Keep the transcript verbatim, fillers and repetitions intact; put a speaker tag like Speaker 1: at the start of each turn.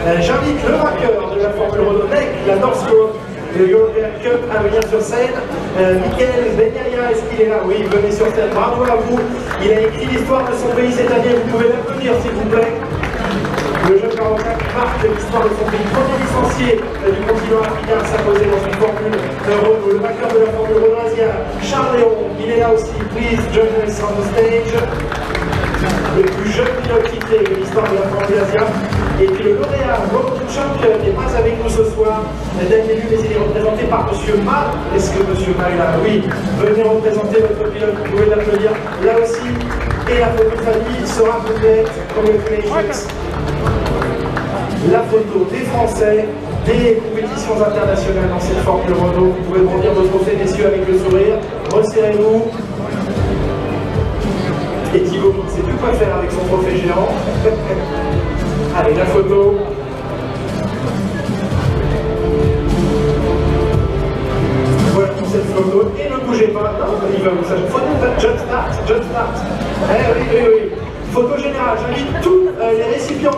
Speaker 1: Euh, J'invite le vainqueur de la Formule Renault, la North Coast, le European Cup, à venir sur scène. Euh, Michael Benyaia, est-ce qu'il est là? Oui, venez sur scène. Bravo à vous. Il a écrit l'histoire de son pays cette année. Vous pouvez l'applaudir, s'il vous plaît. Le jeune Marocain qui marque l'histoire de son pays. Premier licencié euh, du continent africain à s'imposer dans une Formule Renault. Le vainqueur de la Formule Renault Asia, Charles Léon, il est là aussi. Please join us on the stage. Le plus jeune pilote titré de l'histoire de la Formule Asia. Et puis le lauréat World Champion n'est pas avec nous ce soir, dès le début, mais il est représenté par Monsieur Ma. Est-ce que Monsieur Ma est là? Oui, venez représenter votre pilote, vous pouvez l'applaudir là aussi. Et la photo de famille sera complète. Congratulations. La photo des Français, des compétitions internationales dans cette Formule Renault. Vous pouvez brandir vos trophées, messieurs, avec le sourire. Resserrez-vous. Et Thibaut ne sait plus quoi faire avec son trophée géant. Allez, la photo. Voilà pour cette photo. Et ne bougez pas. Non, il va vous savoir. Photo jump start, jump start. Eh oui, oui, oui. Photo générale. J'invite tous euh, les récipients